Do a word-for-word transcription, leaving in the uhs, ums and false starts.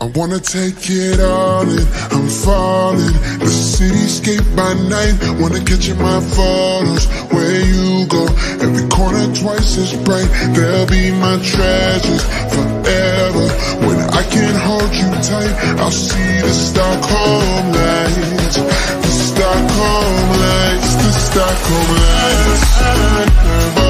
I wanna take it all in, I'm falling. The cityscape by night, wanna catch in my photos. Where you go, every corner twice as bright. They'll be my treasures forever. When I can't hold you tight, I'll see the Stockholm lights. The Stockholm lights, the Stockholm lights.